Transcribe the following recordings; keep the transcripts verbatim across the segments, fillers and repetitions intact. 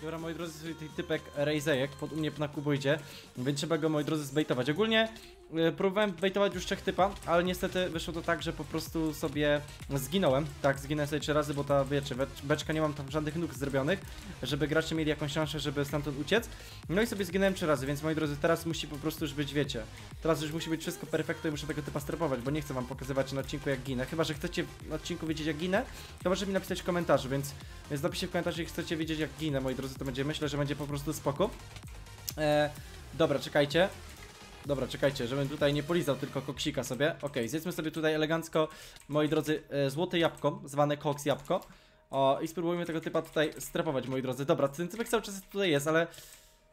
Dobra, moi drodzy, sobie ten typek Rejzejek pod u mnie na kuboidzie, więc trzeba go, moi drodzy, zbejtować. Ogólnie y, próbowałem bejtować już trzech typa, ale niestety wyszło to tak, że po prostu sobie zginąłem. Tak, zginąłem sobie trzy razy, bo ta, wiecie, beczka, nie mam tam żadnych nóg zrobionych, żeby gracze mieli jakąś szansę, żeby stamtąd uciec. No i sobie zginąłem trzy razy, więc moi drodzy, teraz musi po prostu już być, wiecie, teraz już musi być wszystko perfekto i muszę tego typa strepować, bo nie chcę wam pokazywać na odcinku jak ginę. Chyba że chcecie na odcinku wiedzieć jak ginę, to możecie mi napisać w komentarzu, więc, więc napiszcie w komentarzu, jeśli chcecie wiedzieć jak ginę, moi drodzy, to będzie, myślę, że będzie po prostu spoko. Eee, dobra, czekajcie. Dobra, czekajcie, żebym tutaj nie polizał tylko koksika sobie. Okej, okay, zjedzmy sobie tutaj elegancko, moi drodzy, e, złote jabłko, zwane koks jabłko. O, i spróbujmy tego typa tutaj strepować, moi drodzy. Dobra, ten typek cały czas tutaj jest, ale... Okej,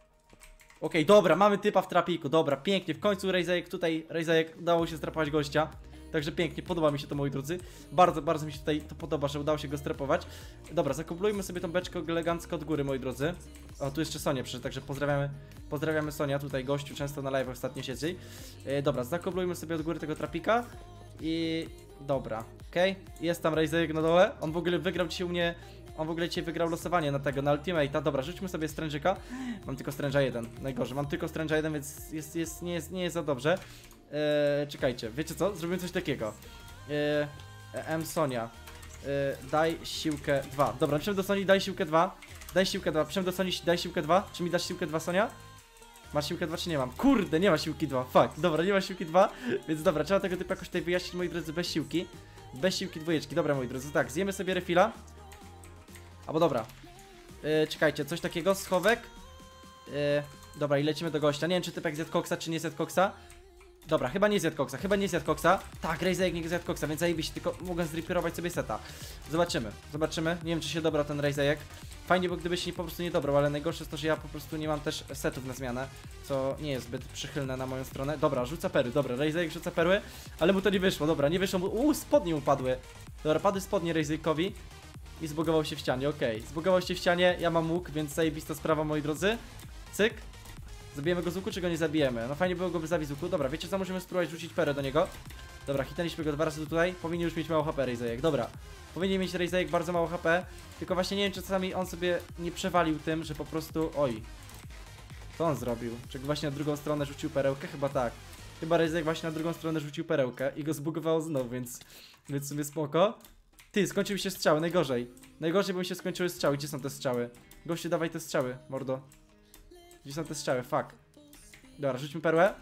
okay, dobra, mamy typa w trapiku, dobra, pięknie, w końcu Rejzejek tutaj, Rejzejek udało się strepować gościa. Także pięknie, podoba mi się to, moi drodzy. Bardzo, bardzo mi się tutaj to podoba, że udało się go strepować. Dobra, zakoblujmy sobie tą beczkę elegancko od góry, moi drodzy. O, tu jeszcze Sonia przyszedł, także pozdrawiamy Pozdrawiamy Sonia, tutaj gościu często na live ostatnio siedzi. e, Dobra, zakoblujmy sobie od góry tego trapika. I... dobra, okej, okay. Jest tam Rejzejek na dole. On w ogóle wygrał dzisiaj u mnie... On w ogóle dzisiaj wygrał losowanie na tego, na Ultimate'a. Dobra, rzućmy sobie strężyka. Mam tylko stręża jeden, najgorzej. Mam tylko stręża jeden, więc jest, jest, nie, jest, nie jest za dobrze. Eee, czekajcie, wiecie co? Zrobimy coś takiego. Eee, M Sonia, eee, daj siłkę dwa. Dobra, napiszemy do Soni, daj siłkę dwa. Daj siłkę dwa, napiszemy do Soni, daj siłkę dwa. Czy mi dasz siłkę dwa, Sonia? Masz siłkę dwa czy nie mam? Kurde, nie ma siłki dwa, fuck. Dobra, nie ma siłki dwa, więc dobra, trzeba tego typu jakoś tutaj wyjaśnić, moi drodzy, bez siłki. Bez siłki dwójeczki, dobra, moi drodzy, tak, zjemy sobie refila. Albo dobra, eee, czekajcie, coś takiego, schowek. Eee, dobra, i lecimy do gościa. Nie wiem, czy typek zjadł koksa, czy nie zjadł koksa. Dobra, chyba nie zjadł koksa, chyba nie zjadł koksa. Tak, Rejzejek nie zjadł koksa, więc zajebiście, tylko mogę zreperować sobie seta. Zobaczymy, zobaczymy. Nie wiem, czy się dobra ten Rejzejek. Fajnie, bo gdyby się po prostu nie dobrał, ale najgorsze jest to, że ja po prostu nie mam też setów na zmianę, co nie jest zbyt przychylne na moją stronę. Dobra, rzuca perły, dobra, Rejzejek rzuca perły, ale mu to nie wyszło, dobra, nie wyszło mu. Uuu, spodnie upadły. Dobra, padły spodnie Rejzejkowi i zbugował się w ścianie, okej. Okay. Zbugował się w ścianie, ja mam łuk, więc zajebista sprawa, moi drodzy. Cyk. Zabijemy go z łuku, czy go nie zabijemy? No fajnie było go by zabić z łuku. Dobra, wiecie co? Możemy spróbować rzucić perę do niego. Dobra, hitnęliśmy go dwa razy tutaj. Powinien już mieć mało H P Rejzejek. Dobra. Powinien mieć Rejzejek bardzo mało H P. Tylko właśnie nie wiem, czy czasami on sobie nie przewalił tym, że po prostu... Oj. Co on zrobił? Czy właśnie na drugą stronę rzucił perełkę? Chyba tak. Chyba Rejzejek właśnie na drugą stronę rzucił perełkę i go zbugowało znowu, więc... Więc sobie spoko. Ty, skończyły się strzały, najgorzej. Najgorzej, bo mi się skończyły strzały. Gdzie są te strzały? Goście, dawaj te strzały, mordo. Gdzie są te strzały? Fuck. Dobra, rzućmy perłę.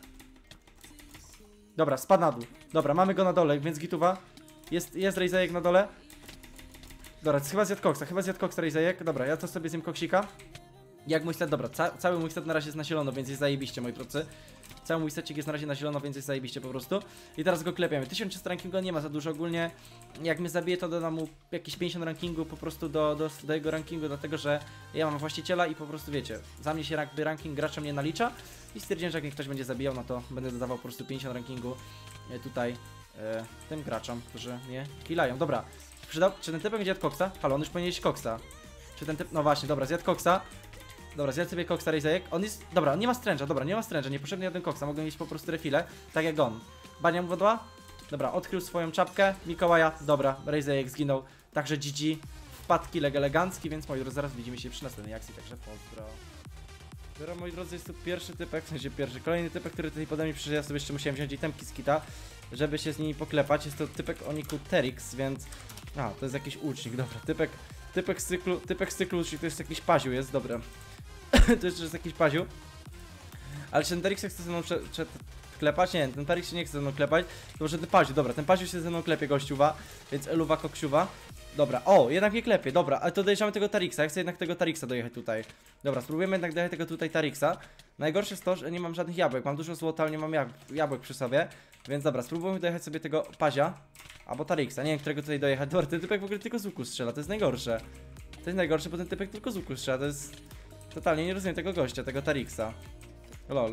Dobra, spadł na dół. Dobra, mamy go na dole, więc gituwa. Jest, jest Rejzejek na dole. Dobra, chyba zjadł koksa, chyba zjadł koksa Rejzejek. Dobra, ja to sobie zjem koksika. Jak mój set, dobra, ca cały mój set na razie jest na zielono, więc jest zajebiście, moi drodzy. Cały mój secik jest na razie na zielono, więc jest zajebiście po prostu. I teraz go klepiamy. tysiąc trzysta rankingu nie ma za dużo ogólnie. Jak mnie zabije, to dodam mu jakieś pięćdziesiąt rankingu po prostu do, do, do jego rankingu, dlatego że ja mam właściciela i po prostu wiecie, za mnie się jakby ranking gracza mnie nalicza. I stwierdziłem, że jak mnie ktoś będzie zabijał, no to będę dodawał po prostu pięćdziesiąt rankingu tutaj e, tym graczom, którzy mnie killają. Dobra, przydał, czy ten typ będzie zjadł koksa? Halo, on już powinien jeść koksa. Czy ten typ, no właśnie, dobra, zjadł koksa. Dobra, zjadł sobie koksa Rejzejek. On jest... Dobra, on nie ma stręża, dobra, nie ma stręża, nie potrzebny jeden koksa, mogę mieć po prostu refile, tak jak on. Bania mu wodła? Dobra, odkrył swoją czapkę Mikołaja, dobra, Rejzejek zginął. Także G G, wpadki leg elegancki, więc moi drodzy, zaraz widzimy się przy następnej akcji, także pozdro. Dobra, moi drodzy, jest tu pierwszy typek, w sensie pierwszy, kolejny typek, który tutaj pode mnie przyszedł, ja sobie jeszcze musiałem wziąć itemki z kita, żeby się z nimi poklepać. Jest to typek o niku Terix, więc... A, to jest jakiś łucznik, dobra, typek, typek z cyklu, typek z cyklu, czyli to jest jakiś paziu, jest, dobra. To jeszcze jest jakiś paziu. Ale czy ten Terix chce ze mną prze, prze, klepać? Nie, ten Terix się nie chce ze mną klepać. To może ten paziu, dobra, ten paziu się ze mną klepie, gościuwa. Więc eluwa, koksiuwa. Dobra, o, jednak nie klepie, dobra, ale to dojeżdżamy tego Tarixa. Ja chcę jednak tego Tarixa dojechać tutaj. Dobra, spróbujemy jednak dojechać tego tutaj Tarixa. Najgorsze jest to, że nie mam żadnych jabłek. Mam dużo złota, ale nie mam jab jabłek przy sobie. Więc dobra, spróbujemy dojechać sobie tego pazia. Albo Tarixa, nie wiem, którego tutaj dojechać. Dobra, ten typek w ogóle tylko z łuku strzela, to jest najgorsze. To jest najgorsze, bo ten typek tylko z łuku strzela, to jest... Totalnie nie rozumiem tego gościa, tego Tarixa. Lol.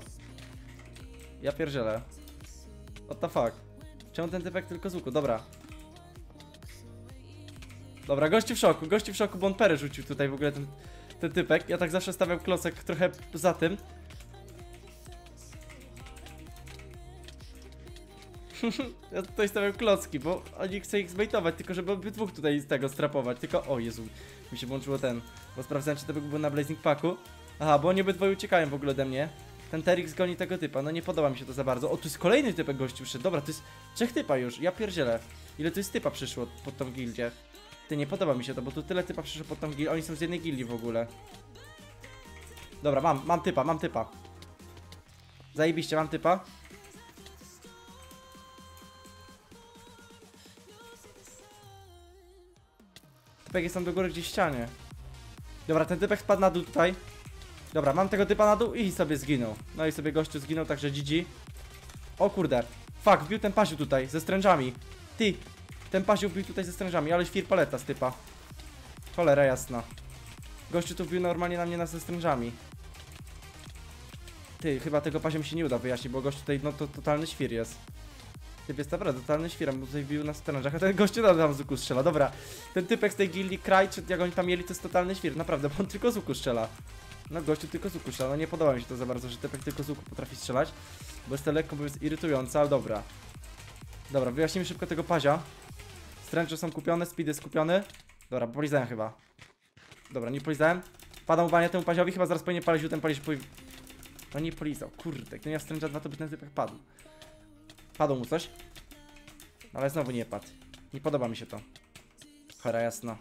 Ja pierdzielę. What the fuck? Czemu ten typek tylko z łuku? Dobra. Dobra, gościu w szoku, gościu w szoku, bo on perę rzucił tutaj w ogóle ten, ten typek. Ja tak zawsze stawiam klocek trochę za tym. Ja tutaj stawiam klocki, bo oni chcą ich zbejtować, tylko żeby obydwóch tutaj z tego strapować. Tylko, o Jezu, mi się włączyło ten, bo sprawdzałem, czy to był na Blazing Packu. Aha, bo oni obydwoje uciekają w ogóle ode mnie. Ten Terix goni tego typa, no nie podoba mi się to za bardzo. O, tu jest kolejny typek gościu wszedł, dobra, to jest trzech typa już, ja pierdzielę. Ile tu jest typa przyszło pod tą gildię? Ty, nie podoba mi się to, bo tu tyle typa przyszło pod tą gildię, oni są z jednej gildii w ogóle. Dobra, mam, mam typa, mam typa. Zajebiście, mam typa. Typek jest tam do góry gdzieś w ścianie. Dobra, ten typek spadł na dół tutaj. Dobra, mam tego typa na dół i sobie zginął. No i sobie gościu zginął, także G G. O kurde. Fuck, wbił ten pasiu tutaj, ze strężami. Ty, ten pasiu wbił tutaj ze strężami, ale świr paleta z typa. Cholera jasna. Gościu tu wbił normalnie na mnie na ze strężami. Ty, chyba tego pasia mi się nie uda wyjaśnić, bo gościu tutaj, no to totalny świr jest. Typ jest naprawdę totalny świrem, bo tutaj wbił na strężach, a ten gościu tam z łuku strzela. Dobra, ten typek z tej gildii Kraj, czy jak oni tam mieli, to jest totalny świr, naprawdę, bo on tylko z łuku strzela. No gościu tylko z łuku strzela, no nie podoba mi się to za bardzo, że typek tylko z łuku potrafi strzelać, bo jest to lekko, bo jest irytujące, ale dobra. Dobra, wyjaśnimy szybko tego pazia. Stręcze są kupione, speed jest kupiony. Dobra, polizałem chyba. Dobra, nie polizałem. Padam uwagę temu paziowi, chyba zaraz powinien palić, ten palić powi... No nie polizał, kurde, gdybym miał stręcza dwa, to by ten typek padł. Padło mu coś, ale znowu nie padł. Nie podoba mi się to. Chora jasna.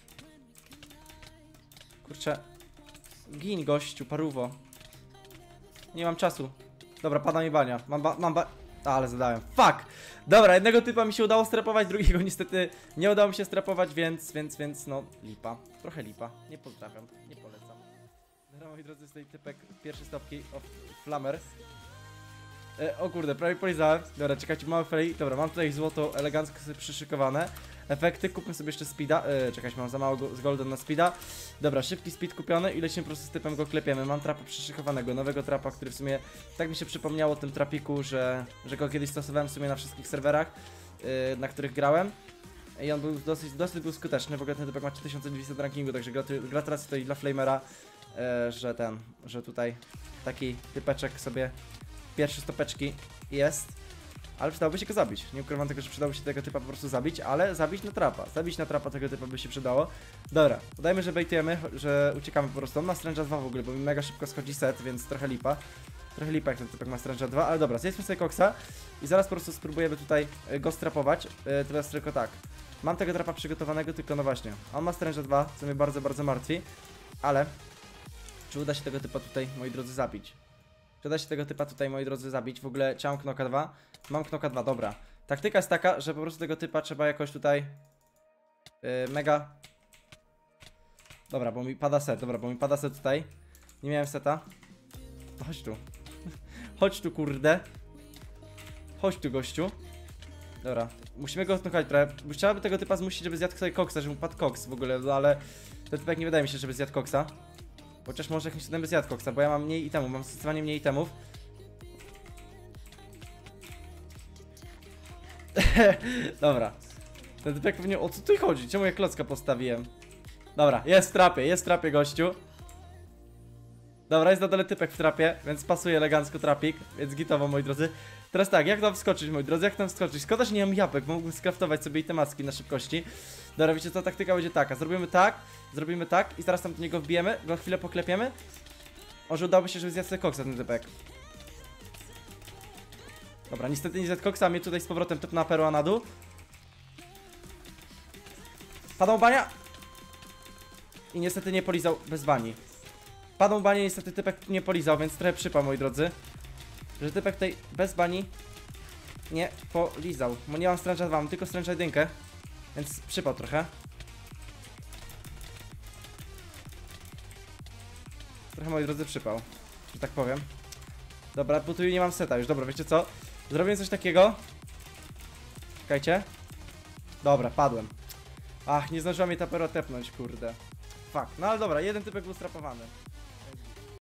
Kurczę. Gin gościu, paruwo. Nie mam czasu. Dobra, pada mi bania. Mam ba... mam ba... A, ale zadałem. Fuck! Dobra, jednego typa mi się udało strepować, drugiego niestety nie udało mi się strepować, więc, więc, więc, no, lipa. Trochę lipa. Nie pozdrawiam, nie polecam. Dobra, moi drodzy, jest tutaj typek pierwszy stopki of Flamer. E, o kurde, prawie polizałem. Dobra, czekajcie, mały fail. Dobra, mam tutaj złoto elegancko sobie przyszykowane. Efekty, kupmy sobie jeszcze speeda. E, czekajcie, mam za mało go, z golden na speeda. Dobra, szybki speed kupiony i lecimy po prostu z typem, go klepiemy. Mam trapa przyszykowanego, nowego trapa, który w sumie tak mi się przypomniało o tym trapiku, że, że go kiedyś stosowałem w sumie na wszystkich serwerach, e, na których grałem. I on był dosyć, dosyć był skuteczny. W ogóle ten typek ma trzy tysiące dwieście rankingu, także gratulacje tutaj dla Flamera, e, że ten, że tutaj taki typeczek sobie pierwsze stopeczki jest, ale przydałoby się go zabić. Nie ukrywam tego, że przydałoby się tego typa po prostu zabić, ale zabić na trapa. Zabić na trapa tego typa by się przydało. Dobra, udajmy, że bejtujemy, że uciekamy po prostu. On ma Strange'a dwa w ogóle, bo mi mega szybko schodzi set, więc trochę lipa. Trochę lipa, jak ten typek ma Strange'a dwa, ale dobra, zjedzmy sobie koksa i zaraz po prostu spróbujemy tutaj go strapować. Yy, teraz tylko tak. Mam tego trapa przygotowanego, tylko no właśnie. On ma Strange'a dwa, co mnie bardzo, bardzo martwi, ale czy uda się tego typa tutaj, moi drodzy, zabić? Czy da się tego typa tutaj, moi drodzy, zabić? W ogóle chciałem knoka dwa. Mam knoka dwa, dobra. Taktyka jest taka, że po prostu tego typa trzeba jakoś tutaj yy, mega... Dobra, bo mi pada set, dobra, bo mi pada set tutaj. Nie miałem seta. No chodź tu. Chodź tu, kurde. Chodź tu, gościu. Dobra, musimy go knokać trochę. Chciałaby tego typa zmusić, żeby zjadł sobie koksa, żeby mu padł koks w ogóle, no ale ten typek nie wydaje mi się, żeby zjadł koksa. Chociaż może jakimś cudem by zjadł koksa, bo ja mam mniej itemów, mam zdecydowanie mniej itemów. Dobra. Ten typek pewnie... O co tu chodzi? Czemu ja klocka postawiłem? Dobra, jest w trapie, jest w trapie, gościu. Dobra, jest na dole typek w trapie, więc pasuje elegancko trapik, więc gitowo, moi drodzy. Teraz tak, jak tam wskoczyć, moi drodzy, jak tam wskoczyć? Szkoda, że nie mam jabłek, bo mógłbym skraftować sobie itemaski na szybkości. Dobra, wiecie co, taktyka będzie taka, zrobimy tak, zrobimy tak i zaraz tam do niego wbijemy, go chwilę poklepiemy. Może udałoby się, żeby zjadł sobie koksa ten typek. Dobra, niestety nie zjadł koksa, a mnie tutaj z powrotem typ na perła na dół. Padał bania! I niestety nie polizał bez bani. Padł banie, niestety typek nie polizał, więc trochę przypał, moi drodzy, że typek tej bez bani nie polizał. Bo nie mam Strange'a dwa, mam tylko Strange'a jeden, więc przypał trochę. Trochę, moi drodzy, przypał, że tak powiem. Dobra, bo tu nie mam seta już, dobra, wiecie co? Zrobię coś takiego. Czekajcie. Dobra, padłem. Ach, nie zdążyła mnie ta perła tepnąć, kurde. Fuck, no ale dobra, jeden typek był strapowany.